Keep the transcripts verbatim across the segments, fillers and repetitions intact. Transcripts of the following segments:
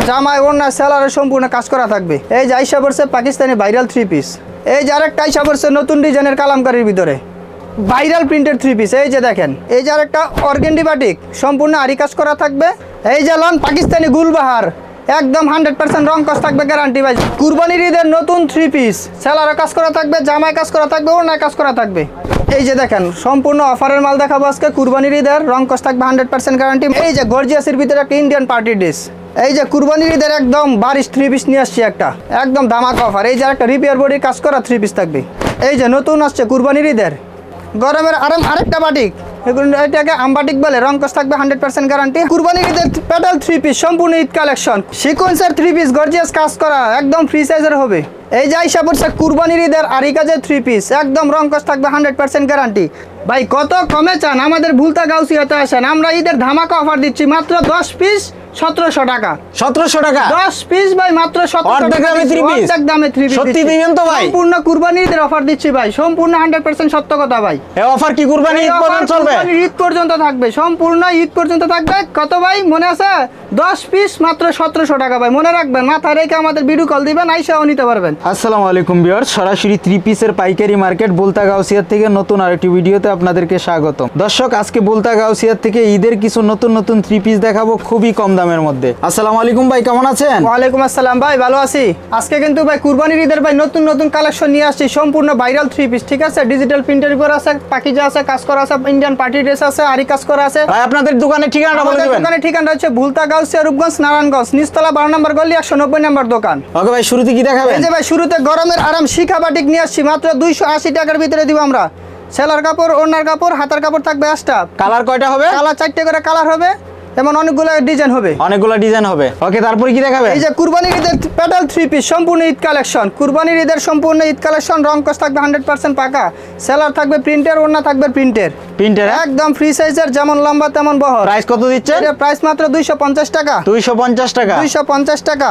জামায় ওড়না সেলারে সম্পূর্ণ কাজ করা থাকবে। এই যে আইসা পড়ছে পাকিস্তানি ভাইরাল থ্রি পিস। এই যে আরেকটা আইসা পড়ছে নতুন ডিজাইনের কালামকারীর ভিতরে ভাইরাল প্রিন্টেড থ্রি পিস। এই যে দেখেন, এই যে আরেকটা অর্গেন্ডি বাটিক সম্পূর্ণ আরি কাজ করা থাকবে। এই যে লন পাকিস্তানি গুলবাহার একদম হান্ড্রেড পার্সেন্ট রং কাজ থাকবে, গ্যারান্টি ভাই। কুরবানির ঈদের নতুন থ্রি পিস, সেলারে কাজ করা থাকবে, জামায় কাজ করা থাকবে, ওড়নায় কাজ করা থাকবে। এই যে দেখেন সম্পূর্ণ অফারের মাল দেখাবো আজকে। কুরবানির ঈদের রং কাজ থাকবে হান্ড্রেড পার্সেন্ট গ্যারান্টি। এই যে গর্জিয়াসের ভিতরে একটা ইন্ডিয়ান পার্টি ড্রেস। এই যে কুরবানির ঈদের একদম বারিশ থ্রি পিস নিয়ে আসছি একটা, একদম ধামাকা অফার। এই যে একটা রিপেয়ার বডি কাজ করা থ্রি পিস থাকবে। এই যে নতুন আসছে কুরবানির ঈদের গরমের আরাম আরেকটা বাটিক, এটাকে আমবাটিক বলে, রং কাজ থাকবে হান্ড্রেড পার্সেন্ট গ্যারান্টি। কুরবানির ঈদের পেটাল থ্রি পিস সম্পূর্ণ ঈদ কালেকশন, সিকোয়েন্সের থ্রি পিস গর্জিয়াস কাজ করা, একদম ফ্রি সাইজের হবে। এই যে আইসা পড়ছে কুরবানির ঈদের আরি কাজের থ্রি পিস, একদম রং কাজ থাকবে হান্ড্রেড পার্সেন্ট গ্যারান্টি। ভাই কত কমে চান, আমাদের ভুলতা গাউসিয়াতে আসেন, আমরা ঈদের ধামাকা অফার দিচ্ছি মাত্র দশ পিস সতেরোশো টাকা। সতেরোশো টাকা দশ পিস ভাই, মাত্র সতেরোশো টাকা দামে থ্রি পিস। সত্যি দিবেন তো ভাই? সম্পূর্ণ কুরবানির ঈদের অফার দিচ্ছি ভাই, সম্পূর্ণ হান্ড্রেড পার্সেন্ট সত্য কথা ভাই। এই অফার কি কুরবানি ঈদ পর্যন্ত চলবে? ঈদ পর্যন্ত থাকবে, সম্পূর্ণ ঈদ পর্যন্ত থাকবে। কত ভাই মনে আছে? দশ পিস মাত্র সতেরোশো টাকা ভাই, মনে রাখবেন, মাথায় রেখে আমাদের ভিডিও কল দিবেন, আইসাও নিতে পারবেন। আসসালামু আলাইকুম ভিউয়ার্স, সরাসরি থ্রি পিসের পাইকারি মার্কেট বুলতা গাউসিয়ার থেকে নতুন আরেকটি ভিডিওতে আপনাদেরকে স্বাগতম। দর্শক, আজকে বুলতা গাউসিয়ার থেকে ঈদের কিছু নতুন নতুন থ্রি পিস দেখাবো খুবই কম দামের মধ্যে। আসসালামু আলাইকুম ভাই, কেমন আছেন? ওয়ালাইকুম আসসালাম ভাই, ভালো আছি। আজকে কিন্তু ভাই কুরবানির ঈদের ভাই নতুন নতুন কালেকশন নিয়ে আসছি, সম্পূর্ণ ভাইরাল থ্রি পিস, ঠিক আছে? ডিজিটাল প্রিন্টের উপর আছে, পাকিজা আছে, কাজ করা আছে, ইন্ডিয়ান পার্টি ড্রেস আছে, আরি কাজ করা আছে। ভাই আপনাদের দোকানের ঠিকানাটা বলে দিবেন। দোকানের ঠিকানা হচ্ছে বুলতা গাউসিয়া, রূপগঞ্জ, নারায়ণগঞ্জ, নিচতলা বারো নম্বর গলি, একশো নব্বই নম্বর দোকান। ওকে ভাই, শুরুতে কি দেখাবেন? এই যে ভাই শুরুতে গরমের আরাম শিখা বাটিক নিয়ে আসছি, মাত্র দুইশো আশি টাকার ভিতরে দিব আমরা। সেলার কাপড়, ওড়নার কাপড়, হাতার কাপড় থাকবে আসটা। কালার কয়টা হবে? কালার চারটে করে কালার হবে, এমন অনেকগুলো ডিজাইন হবে, অনেকগুলো ডিজাইন হবে। ওকে, তারপরে কি দেখাবেন? এই যে কুরবানির ঈদের পেটাল থ্রি পিস সম্পূর্ণ ঈদ কালেকশন, কুরবানির ঈদের সম্পূর্ণ ঈদ কালেকশন, রং কাজ থাকবে হান্ড্রেড পার্সেন্ট পাকা, সেলার থাকবে প্রিন্টের, ওড়না থাকবে প্রিন্টের। প্রিন্টের একদম ফ্রি সাইজের, যেমন লম্বা তেমন বহর। প্রাইস কত দিচ্ছেন? এর প্রাইস মাত্র দুইশো পঞ্চাশ টাকা। দুইশো পঞ্চাশ টাকা দুইশো পঞ্চাশ টাকা।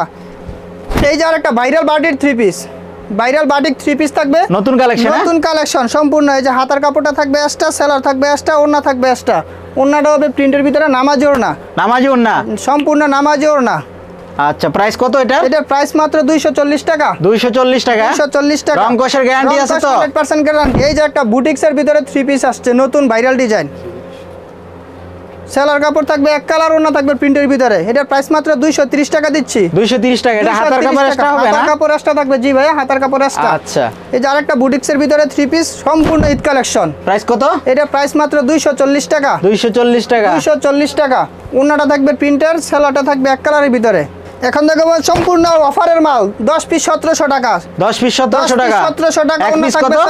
এই যে আরেকটা viral batik three piece, viral batik three piece থাকবে নতুন কালেকশন, নতুন কালেকশন সম্পূর্ণ। এই যে হাতার কাপড়টা থাকবে এক্সট্রা, সেলার থাকবে এক্সট্রা, ওড়না থাকবে এক্সট্রা। ওড়নাটা হবে প্রিন্টের ভিতরে নামাজি ওড়না, নামাজি ওড়না, সম্পূর্ণ নামাজি ওড়না। আচ্ছা, প্রাইস কত এটা? এটার প্রাইস মাত্র দুইশো চল্লিশ টাকা। দুইশো চল্লিশ টাকা দুইশো চল্লিশ টাকা। রং কষের গ্যারান্টি আছে তো? Hundred percent guarantee. এই যে একটা বুটিক্সের ভিতরে থ্রি পিস আসছে, নতুন ভাইরাল ডিজাইন, সেলার কাপড় থাকবে এক কালার, ওড়না থাকবে প্রিন্টের ভিতরে। এটার প্রাইস মাত্র দুইশো তিরিশ টাকা দিচ্ছি। দুইশো তিরিশ টাকা। এটা হাতার কাপড় এক্সট্রা হবে না? হাতার কাপড় এক্সট্রা থাকবে, জি ভাই, হাতার কাপড় এক্সট্রা। আচ্ছা, এই যে আরেকটা বুটিক্সের ভিতরে থ্রি পিস সম্পূর্ণ ঈদ কালেকশন। প্রাইস কত? এটা প্রাইস মাত্র দুইশো চল্লিশ টাকা। দুইশো চল্লিশ টাকা। দুইশো চল্লিশ টাকা। ওড়নাটা থাকবে প্রিন্টার, সেলারটা থাকবে এক কালারের ভিতরে। এখন দেখো সম্পূর্ণ অফারের মাল, দশ পিস সতেরোশো টাকা। দশ পিস সতেরোশো টাকা। সতেরোশো টাকা। এক পিস কত?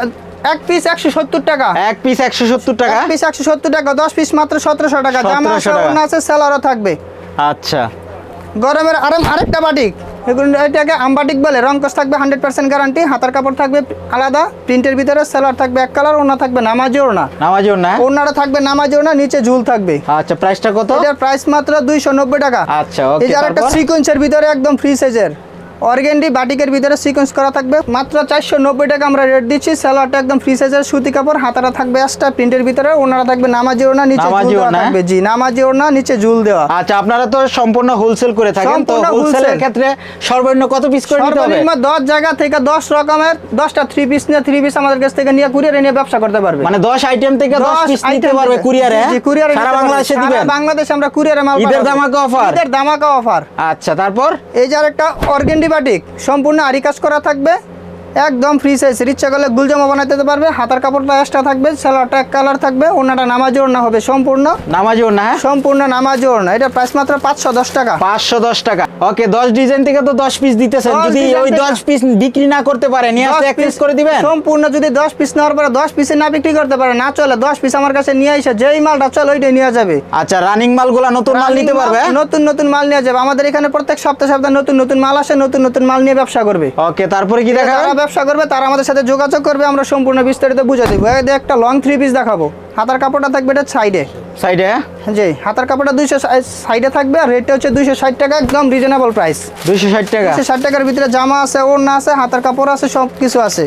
এক পিস একশো সত্তর টাকা। এক পিস একশো সত্তর টাকা। এক পিস একশো সত্তর টাকা। দশ পিস মাত্র সতেরোশো টাকা। জামা আছে, ওড়না আছে, সেলারও থাকবে। আচ্ছা, গরমের আরাম আরেকটা বাটিক, এটাকে আমবাটিক বলে, রং কাজ থাকবে হান্ড্রেড পার্সেন্ট গ্যারান্টি। হাতার কাপড় থাকবে আলাদা প্রিন্টের ভিতরে, সেলার থাকবে এক কালার, ওড়না থাকবে নামাজি ওড়না। নামাজি ওড়না, ওড়নাটা থাকবে নামাজি ওড়না, নিচে ঝুল থাকবে। আচ্ছা, প্রাইসটা কত? এটার প্রাইস মাত্র দুইশো নব্বই টাকা। আচ্ছা, ওকে। এই যে আরেকটা সিকোয়েন্সের ভিতরে একদম ফ্রি সাইজের অর্গেন্ডি বাটিকের ভিতরে সিকোয়েন্স করা থাকবে, মাত্র চারশো নব্বই টাকা আমরা রেট দিচ্ছি। সেলারটা একদম ফ্রি সাইজের সুতি কাপড়, হাতাটা থাকবে এক্সট্রা প্রিন্টের ভিতরে, ওড়নাটা থাকবে নামাজি ওড়না, নিচে ঝুল দেওয়া থাকবে। জি, নামাজি ওড়না, নিচে ঝুল দেওয়া। আচ্ছা, আপনারা তো সম্পূর্ণ হোলসেল করে থাকেন, তো হোলসেলের ক্ষেত্রে সর্বনিম্ন কত পিস করে নিতে হবে? সর্বনিম্ন দশ জায়গা থেকে দশ রকমের দশটা থ্রি পিস নিয়ে থ্রি পিস আমাদের কাছ থেকে নিয়ে কুরিয়ারে নিয়ে ব্যবসা করতে পারবে। মানে দশ আইটেম থেকে দশ পিস নিতে পারবে কুরিয়ারে? জি, কুরিয়ারে সারা বাংলাদেশে দিবেন? সারা বাংলাদেশে আমরা কুরিয়ারে মাল। ঈদের ধামাকা অফার। ঈদের ধামাকা অফার। আচ্ছা, তারপর এই যে আরেকটা অর্গেন্ডি বাটিক সম্পূর্ণ আরি কাজ করা থাকবে, একদম ফ্রি সাইজ, ইচ্ছা করলে গুলজামা বানাতে পারবে। হাতার কাপড়টা এক্সট্রা থাকবে, সেলারটা এক কালার থাকবে, ওড়নাটা নামাজি ওড়না হবে সম্পূর্ণ নামাজি ওড়না। হ্যাঁ, সম্পূর্ণ নামাজি ওড়না। এটা প্রাইস মাত্র পাঁচশো দশ টাকা। পাঁচশো দশ টাকা। ওকে, দশ ডিজাইন থেকে তো দশ পিস দিতেছেন, যদি ওই দশ পিস বিক্রি না করতে পারে নিয়ে আসলে এক পিস করে দিবেন? সম্পূর্ণ যদি দশ পিস নেওয়ার পরে দশ পিসে না বিক্রি করতে পারে, না চলে, দশ পিস আমার কাছে নিয়ে এসে যেই মালটা চলে ওইটাই নিয়ে যাবে। আচ্ছা, রানিং মালগুলা নতুন মাল নিতে পারবে? নতুন নতুন মাল নিয়ে যাবে। আমাদের এখানে প্রত্যেক সপ্তাহে সপ্তাহে নতুন নতুন মাল আসে, নতুন নতুন মাল নিয়ে ব্যবসা করবে। ওকে, তারপরে কি দেখাবেন? যারা ব্যবসা করবে তারা আমাদের সাথে যোগাযোগ করবে, আমরা সম্পূর্ণ বিস্তারিত বুঝে দেবো। একটা লং থ্রি পিস দেখাবো, হাতার কাপড়টা থাকবে এটা সাইডে, সাইডে। জি, হাতার কাপড়টা দুইশো সাইডে থাকবে, আর রেটটা হচ্ছে দুইশো ষাট টাকা, একদম রিজনেবল প্রাইস। দুইশো ষাট টাকা। দুইশো ষাট টাকার ভিতরে জামা আছে, ওড়না আছে, হাতার কাপড় আছে, সব কিছু আছে।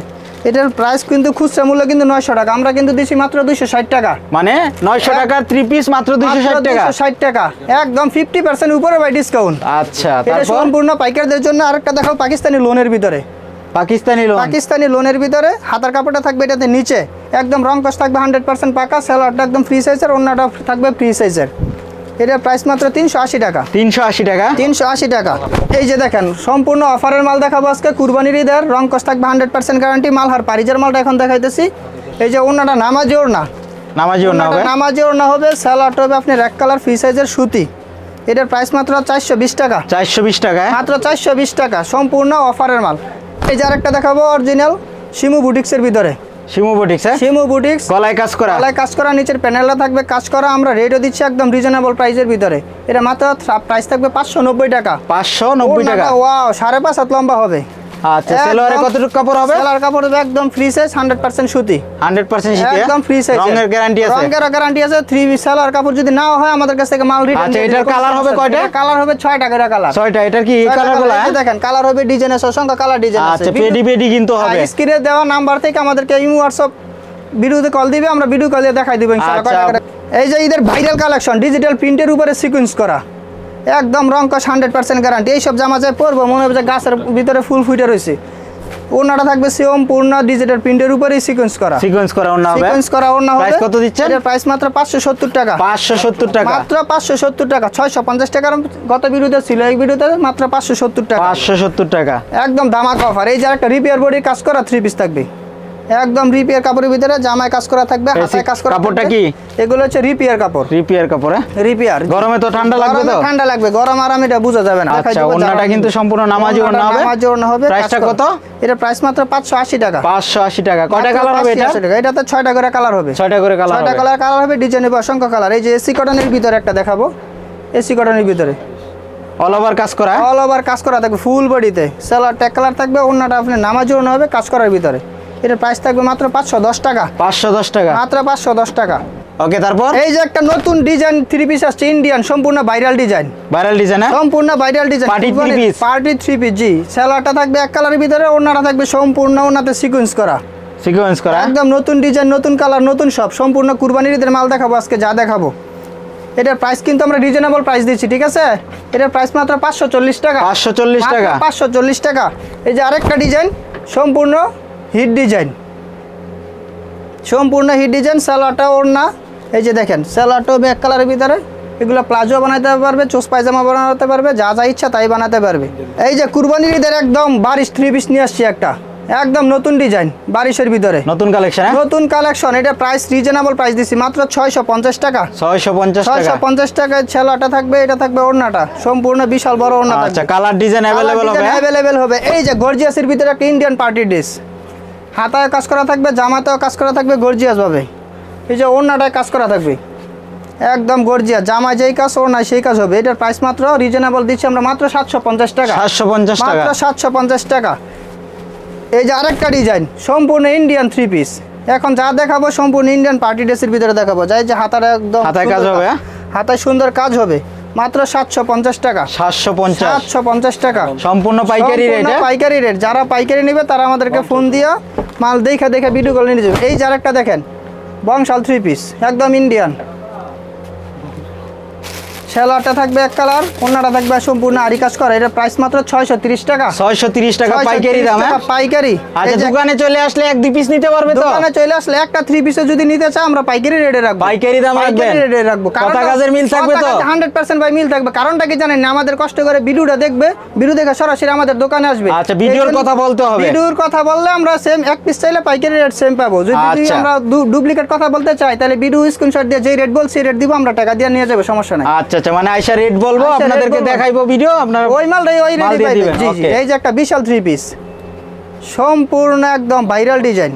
এটার প্রাইস কিন্তু খুচরা মূল্য কিন্তু নয়শো টাকা, আমরা কিন্তু দিচ্ছি মাত্র দুইশো ষাট টাকা। মানে নয়শো টাকার থ্রি পিস মাত্র দুইশো ষাট টাকা। দুইশো ষাট টাকা একদম ফিফটি পার্সেন্ট উপরে ভাই ডিসকাউন্ট। আচ্ছা, এটা তারপর সম্পূর্ণ পাইকারদের জন্য। আরেকটা দেখো পাকিস্তানি লোনের ভিতরে, পাকিস্তানি লোন, পাকিস্তানি লোনের ভিতরে হাতার কাপড়টা থাকবে এটাতে নিচে একদম রং কস থাকবে হান্ড্রেড পার্সেন্ট পাকা, সেলারটা একদম ফ্রি সাইজের, অন্যটা থাকবে ফ্রি সাইজের। এটার প্রাইস মাত্র তিনশো আশি টাকা। তিনশো আশি টাকা, তিনশো আশি টাকা। এই যে দেখেন সম্পূর্ণ অফারের মাল দেখাবো আজকে, কুরবানির ঈদের, রং কস থাকবে হান্ড্রেড পার্সেন্ট গ্যারান্টি, মালহার পারিজের মালটা এখন দেখাইতেছি। এই যে অন্যটা নামাজি ওড়না, নামাজি ওড়না হবে, নামাজি ওড়না হবে, সেলারটা হবে আপনার এক কালার ফ্রি সাইজের সুতি। এটার প্রাইস মাত্র চারশো বিশ টাকা। চারশো বিশ টাকা, মাত্র চারশো বিশ টাকা, সম্পূর্ণ অফারের মাল। এই যে আরেকটা দেখাবো অরিজিনাল শিমু বুটিক্সের ভিতরে, শিমু বুটিক্স, হ্যাঁ শিমু বুটিক্স, গলায় কাজ করা, গলায় কাজ করা, নিচের প্যানেলটা থাকবে কাজ করা। আমরা রেটও দিচ্ছি একদম রিজনেবল প্রাইসের ভিতরে। এটা মাত্র প্রাইস থাকবে পাঁচশো নব্বই টাকা। পাঁচশো নব্বই টাকা। ওয়াও, সাড়ে পাঁচ হাত লম্বা হবে। আচ্ছা, সেলোয়ারে কতটুকু কাপড় হবে? সেলোয়ার কাপড় হবে একদম ফ্রি সাইজ, হান্ড্রেড পার্সেন্ট সুতি, হান্ড্রেড পার্সেন্ট সুতি, একদম ফ্রি সাইজ, রঙের গ্যারান্টি আছে, রঙের গ্যারান্টি আছে। থ্রি সেলোয়ার কাপড় যদি নাও হয় আমাদের কাছ থেকে মাল রিটার্ন। আচ্ছা, এটার কালার হবে কয়টা? কালার হবে ছয়টা করে কালার। ছয়টা। এটা কি এই কালারগুলো? দেখেন কালার হবে ডিজাইনের অসংখ্য কালার ডিজাইন আছে। আচ্ছা, পেডি পেডি কিন্তু হবে। স্ক্রিনে দেওয়া নাম্বার থেকে আমাদেরকে ইমো হোয়াটসঅ্যাপ ভিডিওতে কল দিবে, আমরা ভিডিও কল দিয়ে দেখাই দিব ইনশাআল্লাহ। আচ্ছা। এই যে ঈদের ভাইরাল কালেকশন, ডিজিটাল প্রিন্টের উপরে সিকোয়েন্স করা, একদম রং কস হান্ড্রেড পার্সেন্ট গ্যারান্টি। এইসব জামা যায় পরবো মনে হবে যে গাছের ভিতরে ফুল ফুটে রয়েছে। ওড়নাটা থাকবে সম্পূর্ণ ডিজিটাল প্রিন্টের উপরেই সিকোয়েন্স করা, সিকোয়েন্স করা ওড়না হবে, সিকোয়েন্স করা ওড়না হবে। প্রাইস কত দিচ্ছেন? এর প্রাইস মাত্র পাঁচশো সত্তর টাকা। পাঁচশো সত্তর টাকা, মাত্র পাঁচশো সত্তর টাকা। ছয়শো পঞ্চাশ টাকার গত ভিডিওতে ছিল, এই ভিডিওতে মাত্র পাঁচশো সত্তর টাকা। পাঁচশো সত্তর টাকা, একদম ধামাকা অফার। এই যে একটা রিপেয়ার বডির কাজ করা থ্রি পিস থাকবে, একদম রিপেয়ার কাপড়ের ভিতরে জামায় কাজ করা থাকবে, হাতায় কাজ করা। কাপড়টা কি? এগুলো হচ্ছে রিপেয়ার কাপড়। রিপেয়ার কাপড়, রিপেয়ার। গরমে তো ঠান্ডা লাগবে তো? ঠান্ডা লাগবে, গরম আরাম এটা বোঝা যাবে না। আচ্ছা, ওড়নাটা কিন্তু সম্পূর্ণ নামাজি ওড়না হবে। নামাজি ওড়না হবে। প্রাইসটা কত? এটা প্রাইস মাত্র পাঁচশো আশি টাকা। পাঁচশো আশি টাকা। কয়টা কালার হবে এটা? এটাতে ছয়টা করে কালার হবে। ছয়টা করে কালার হবে। ছয়টা কালার কালার হবে, ডিজাইন হবে অসংখ্য কালার। এই যে এসি কটনের ভিতরে একটা দেখাবো, এসি কটনের ভিতরে অল ওভার কাজ করা, অল ওভার কাজ করা থাকবে ফুল বডিতে। সেলার ট্যাগ কালার থাকবে, ওড়নাটা আপনি নামাজি ওড়না হবে কাজ করার ভিতরে। এটার প্রাইস থাকবে মাত্র পাঁচশো দশ টাকা। পাঁচশো দশ টাকা, মাত্র পাঁচশো দশ টাকা। ওকে, তারপর এই যে একটা নতুন ডিজাইন থ্রি পিস আসছে, ইন্ডিয়ান, সম্পূর্ণ ভাইরাল ডিজাইন, ভাইরাল ডিজাইন, সম্পূর্ণ viral design, party three piece, party three piece. জি, সেলারটা থাকবে এক কালারের ভিতরে, ওড়নাটা থাকবে সম্পূর্ণ ওড়নাতে সিকোয়েন্স করা, সিকোয়েন্স করা, একদম নতুন ডিজাইন, নতুন কালার, নতুন সব, সম্পূর্ণ কুরবানির ঈদের মাল দেখাবো আজকে যা দেখাবো। এটার প্রাইস কিন্তু আমরা রিজনেবল প্রাইস দিচ্ছি, ঠিক আছে? এটার প্রাইস মাত্র পাঁচশো চল্লিশ টাকা। পাঁচশো চল্লিশ টাকা, পাঁচশো চল্লিশ টাকা। এই যে আরেকটা ডিজাইন, সম্পূর্ণ হিট ডিজাইন, সম্পূর্ণ হিট ডিজাইন, সালোয়ারটা ওড়না। এই যে দেখেন সালোয়ারটা হবে এক কালারের ভিতরে। এগুলো প্লাজো বানাতে পারবে, চোস পায়জামা বানাতে পারবে, যা যা ইচ্ছা তাই বানাতে পারবে। এই যে কুরবানির ঈদের একদম বারিশ থ্রি পিস নিয়ে আসছি একটা, একদম নতুন ডিজাইন, বারিশের ভিতরে নতুন কালেকশন, নতুন কালেকশন। এটা প্রাইস রিজনেবল প্রাইস দিচ্ছি মাত্র ছয়শো পঞ্চাশ টাকা। ছয়শো পঞ্চাশ টাকা, ছয়শো পঞ্চাশ টাকায় ছেলাটা থাকবে, এটা থাকবে ওড়নাটা সম্পূর্ণ বিশাল বড় ওড়না থাকবে। আচ্ছা, কালার ডিজাইন अवेलेबल হবে, अवेलेबल হবে। এই যে গর্জিয়াসের ভিতরে একটা ইন্ডিয়ান পার্টি ড্রেস, হাতায় কাজ করা থাকবে, জামাতেও কাজ করা থাকবে গর্জিয়াস ভাবে। এই যে ওড়নাটায় কাজ করা থাকবে একদম গর্জিয়াস, জামায় যেই কাজ ওড়নায় সেই কাজ হবে। এটার প্রাইস মাত্র রিজনেবল দিচ্ছি আমরা মাত্র সাতশো পঞ্চাশ টাকা। সাতশো পঞ্চাশ টাকা, মাত্র সাতশো পঞ্চাশ টাকা। এই যে আরেকটা ডিজাইন, সম্পূর্ণ ইন্ডিয়ান থ্রি পিস। এখন যা দেখাবো সম্পূর্ণ ইন্ডিয়ান পার্টি ড্রেসের ভিতরে দেখাবো, যাই যে হাতার একদম হাতায় কাজ হবে, হাতায় সুন্দর কাজ হবে, মাত্র সাতশো পঞ্চাশ টাকা। সাতশো পঞ্চাশ, সাতশো পঞ্চাশ টাকা, সম্পূর্ণ পাইকারি রেট, পাইকারি রেট। যারা পাইকারি নেবে তারা আমাদেরকে ফোন দিয়ে মাল দেখে দেখে ভিডিও কল নিয়ে যাবে। এই যে আরেকটা দেখেন, বংশাল থ্রি পিস, একদম ইন্ডিয়ান, সেলারটা থাকবে এক কালার, ওড়নাটা থাকবে সম্পূর্ণ আরি কাজ করা। এটা প্রাইস মাত্র ছয়শো তিরিশ টাকা। ছয়শো তিরিশ টাকা পাইকারি দাম, পাইকারি। আচ্ছা, দোকানে চলে আসলে এক দুই পিস নিতে পারবে তো? দোকানে চলে আসলে একটা থ্রি পিসে যদি নিতে চাই আমরা পাইকারি রেটে রাখবো, পাইকারি দাম রাখবেন, পাইকারি রেটে রাখবো। কথা কাজের মিল থাকবে তো? হান্ড্রেড পার্সেন্ট ভাই মিল থাকবে। কারণটা কি জানেন না, আমাদের কষ্ট করে ভিডিওটা দেখবে, ভিডিও দেখে সরাসরি আমাদের দোকানে আসবে। আচ্ছা, ভিডিওর কথা বলতে হবে, ভিডিওর কথা বললে আমরা সেম এক পিস চাইলে পাইকারি রেট সেম পাবো। যদি আমরা ডুপ্লিকেট কথা বলতে চাই তাহলে ভিডিও স্ক্রিনশট দিয়ে যে রেট বলছি রেট দিব, আমরা টাকা দিয়ে নিয়ে যাবে, সমস্যা নাই। আচ্ছা আচ্ছা, মানে আয়শা রেট বলবো, আপনাদেরকে দেখাইবো ভিডিও, আপনারা ওই মালটাই ওই রেটে পাইবেন। জি জি। এই যে একটা বিশাল থ্রি পিস, সম্পূর্ণ একদম ভাইরাল ডিজাইন,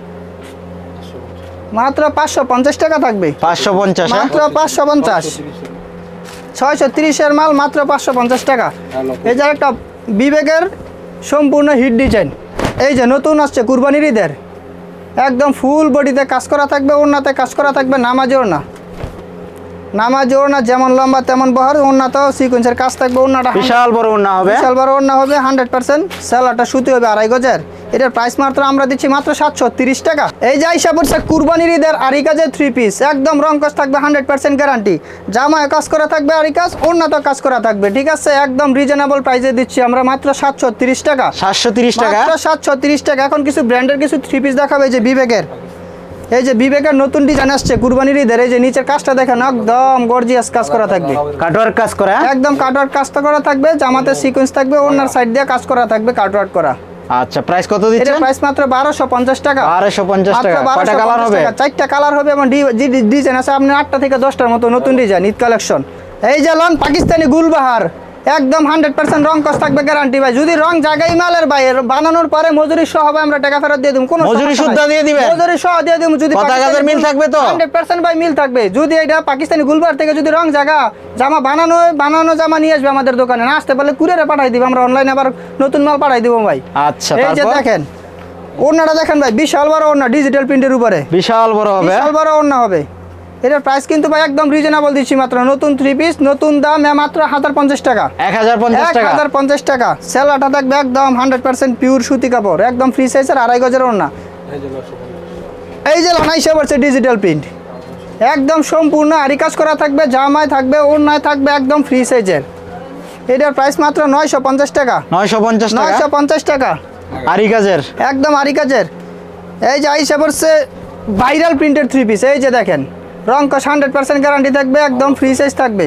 মাত্র পাঁচশো পঞ্চাশ টাকা থাকবে। পাঁচশো পঞ্চাশ, মাত্র পাঁচশো পঞ্চাশ। ছয়শো তিরিশের মাল মাত্র পাঁচশো পঞ্চাশ টাকা। এই যে একটা বিবেকের সম্পূর্ণ হিট ডিজাইন, এই যে নতুন আসছে কুরবানির ঈদের, একদম ফুল বডিতে কাজ করা থাকবে, ওড়নাতে কাজ করা থাকবে, নামাজি ওড়না, নামাজি ওড়না যেমন লম্বা তেমন বহর, ওড়নাতেও সিকোয়েন্সের কাজ থাকবে, ওড়নাটা বিশাল বড় ওড়না হবে, বিশাল বড় ওড়না হবে হান্ড্রেড পার্সেন্ট। সেলারটা সুতি হবে আড়াই গজের। এটার প্রাইস মাত্র আমরা দিচ্ছি মাত্র সাতশো তিরিশ টাকা। এই যে আইসা পড়ছে কুরবানির ঈদের আরি কাজের থ্রি পিস, একদম রং কাজ থাকবে হান্ড্রেড পার্সেন্ট গ্যারান্টি, জামায় কাজ করা থাকবে আরি কাজ, উন্নত কাজ করা থাকবে, ঠিক আছে? একদম রিজনেবল প্রাইসে দিচ্ছি আমরা মাত্র সাতশো তিরিশ টাকা। সাতশো তিরিশ টাকা, সাতশো তিরিশ টাকা। এখন কিছু ব্র্যান্ডের কিছু থ্রি পিস দেখাবে, এই যে বিবেকের, এই যে বিবেকের নতুন ডিজাইন আসছে কুরবানির ঈদের। এই যে নিচের কাজটা দেখেন, একদম গর্জিয়াস কাজ করা থাকবে, কাটওয়ার্ক কাজ করা, একদম কাটওয়ার্ক কাজটা করা থাকবে, জামাতে সিকোয়েন্স থাকবে, ওনার সাইড দিয়ে কাজ করা থাকবে, কাটওয়ার্ক করা। আচ্ছা, প্রাইস কত দিচ্ছেন? এটার প্রাইস মাত্র বারোশো পঞ্চাশ টাকা। বারোশো পঞ্চাশ টাকা। কয়টা কালার হবে? চারটা কালার হবে এবং ডিজাইন আছে আপনার আটটা থেকে দশটার মতো নতুন ডিজাইন, ঈদ কালেকশন। এই যে লন পাকিস্তানি গুলবাহার, একদম হান্ড্রেড পার্সেন্ট রং কস থাকবে গ্যারান্টি ভাই। যদি রং জায়গায় মালের ভাই বানানোর পরে মজুরি সহ হবে, আমরা টাকা ফেরত দিয়ে দিব, কোনো মজুরি সুদ্ধা দিয়ে দিবেন? মজুরি সহ দিয়ে দিব। যদি কথা কাজের মিল থাকবে তো হান্ড্রেড পার্সেন্ট ভাই মিল থাকবে। যদি এটা পাকিস্তানি গুলবাহার থেকে যদি রং জায়গা জামা বানানো বানানো জামা নিয়ে আসবে আমাদের দোকানে, না আসতে পারলে কুরিয়ারে পাঠাই দিব, আমরা অনলাইনে আবার নতুন মাল পাঠাই দিব ভাই। আচ্ছা, এই যে দেখেন ওড়নাটা দেখেন ভাই, বিশাল বড় ওড়না, ডিজিটাল প্রিন্টের উপরে বিশাল বড় হবে, বিশাল বড় ওড়না হবে। এটার প্রাইস কিন্তু ভাই একদম রিজনেবল দিচ্ছি, মাত্র নতুন থ্রি পিস, নতুন দাম মাত্র হাজার পঞ্চাশ টাকা। এক হাজার পঞ্চাশ টাকা, হাজার পঞ্চাশ টাকা। সেলাটা থাকবে একদম হান্ড্রেড পার্সেন্ট পিওর সুতি কাপড়, একদম ফ্রি সাইজের আড়াই গজের ওড়না। এই যে লানাইশা পড়ছে ডিজিটাল প্রিন্ট, একদম সম্পূর্ণ আরি কাজ করা থাকবে, জামায় থাকবে, ওড়নায় থাকবে, একদম ফ্রি সাইজের। এটার প্রাইস মাত্র নয়শো পঞ্চাশ টাকা। নয়শো পঞ্চাশ টাকা, নয়শো পঞ্চাশ টাকা আরি কাজের, একদম আরি কাজের। এই যে আইসা পড়ছে ভাইরাল প্রিন্টের থ্রি পিস, এই যে দেখেন রং কস হান্ড্রেড পার্সেন্ট গ্যারান্টি থাকবে, একদম ফ্রি সাইজ থাকবে।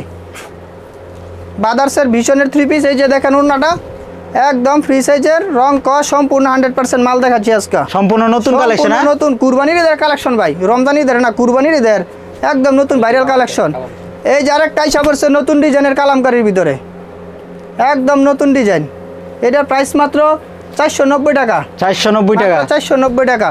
বাদার্সের ভীষণের থ্রি পিস, এই যে দেখেন ওড়নাটা একদম ফ্রি সাইজের, রং কস সম্পূর্ণ হান্ড্রেড পার্সেন্ট মাল দেখাচ্ছি আজকে, সম্পূর্ণ নতুন কালেকশন, নতুন কুরবানির ঈদের কালেকশন ভাই, রমজান ঈদের না, কুরবানির ঈদের একদম নতুন ভাইরাল কালেকশন। এই যে আরেকটা আইসা পড়ছে নতুন ডিজাইনের কালামকারীর ভিতরে, একদম নতুন ডিজাইন। এটার প্রাইস মাত্র চারশো নব্বই টাকা। চারশো নব্বই টাকা, চারশো নব্বই টাকা।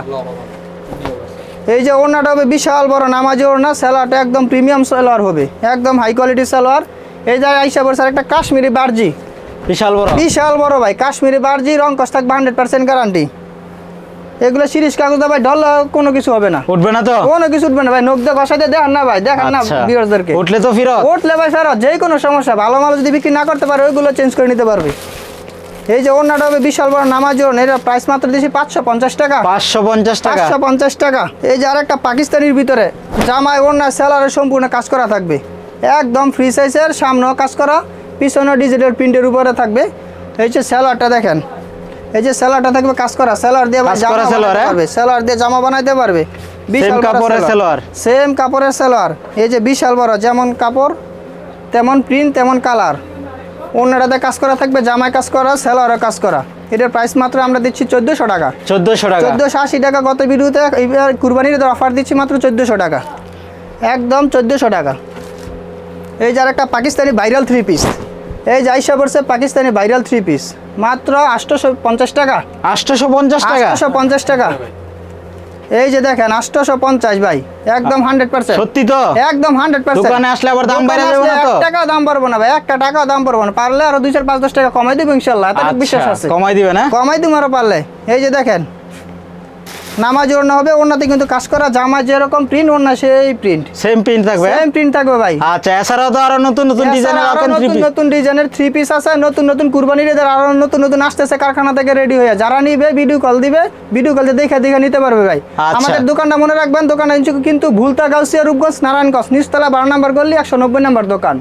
এই যে ওড়নাটা হবে বিশাল বড় নামাজি ওড়না, সেলোয়ারটা একদম প্রিমিয়াম সেলোয়ার হবে, একদম হাই কোয়ালিটি সেলোয়ার। এই যে আইসা পড়ছে একটা কাশ্মীরি বার্জি, বিশাল বড়, বিশাল বড় ভাই, কাশ্মীরি বার্জি, রং কস থাকবে হান্ড্রেড পার্সেন্ট গ্যারান্টি। এগুলো সিরিজ কাগজ ভাই, ডল কোনো কিছু হবে না, উঠবে না তো, কোনো কিছু উঠবে না ভাই, নখ দিয়ে ঘষাতে দেখান না ভাই, দেখান না ভিউয়ারদেরকে, উঠলে তো ফেরত, উঠলে ভাই ফেরত, যে কোনো সমস্যা, ভালো মাল যদি বিক্রি না করতে পারে ওইগুলো চেঞ্জ করে নিতে পারবে। এই যে ওড়নাটা হবে বিশাল বড় নামাজি ওড়না, এর প্রাইস মাত্র দিয়েছি পাঁচশো পঞ্চাশ টাকা। পাঁচশো পঞ্চাশ টাকা, পাঁচশো পঞ্চাশ টাকা। এই যে আরেকটা পাকিস্তানির ভিতরে জামায় ওড়না সেলারে সম্পূর্ণ কাজ করা থাকবে, একদম ফ্রি সাইজের, সামনেও কাজ করা, পিছনেও ডিজিটাল প্রিন্টের উপরে থাকবে। এই যে সেলারটা দেখেন, এই যে সেলারটা থাকবে কাজ করা, সেলার দিয়ে জামা বানাতে পারবে, সেলার দিয়ে জামা বানাইতে পারবে, বিশাল কাপড়ের সেলার, সেম কাপড়ের সেলার। এই যে বিশাল বড়, যেমন কাপড় তেমন প্রিন্ট তেমন কালার, ওড়নাটাতে কাজ করা থাকবে, জামায় কাজ করা, সেলারে কাজ করা। এটার প্রাইস মাত্র আমরা দিচ্ছি চোদ্দোশো টাকা। চোদ্দোশো টাকা, চোদ্দোশো আশি টাকা গত ভিডিওতে, এইবার কুরবানির অফার দিচ্ছি মাত্র চোদ্দোশো টাকা, একদম চোদ্দোশো টাকা। এই যে আরেকটা পাকিস্তানি ভাইরাল থ্রি পিস, এই যে আইসা পড়ছে পাকিস্তানি ভাইরাল থ্রি পিস, মাত্র আটশোশো পঞ্চাশ টাকা। আটশোশো পঞ্চাশ টাকা, আটশোশো পঞ্চাশ টাকা। এই যে দেখেন আটশোশো পঞ্চাশ ভাই, একদম হান্ড্রেড পার্সেন্ট সত্যি তো, একদম হান্ড্রেড পার্সেন্ট। দোকানে আসলে আবার দাম বাইরে যাবে না তো, এক টাকা দাম পারবো না ভাই, একটা টাকা দাম পারবো না, পারলে আরো দুই চার পাঁচ দশ টাকা কমাই দেবো ইনশাল্লাহ, এত বিশ্বাস আছে, কমাই দিবে না, কমাই দিব আরো পারলে। এই যে দেখেন নামাজি ওড়না হবে, ওড়নাতে কিন্তু কাজ করা, জামা যেরকম প্রিন্ট ওড়না সেই প্রিন্ট, সেম প্রিন্ট থাকবে, সেম প্রিন্ট থাকবে ভাই। আচ্ছা, এছাড়াও তো আরো নতুন নতুন ডিজাইনের নতুন নতুন ডিজাইনের থ্রি পিস আছে, নতুন নতুন কুরবানির ঈদের আরো নতুন নতুন আসতেছে কারখানা থেকে রেডি হয়ে, যারা নিবে ভিডিও কল দিবে, ভিডিও কল দিয়ে দেখে দেখে নিতে পারবে ভাই। আমাদের দোকানটা মনে রাখবেন, দোকানটা কিন্তু ভুলতা গাউসিয়া রূপগঞ্জ নারায়ণগঞ্জ নিচতলা বারো নম্বর গলি একশো নব্বই নম্বর দোকান।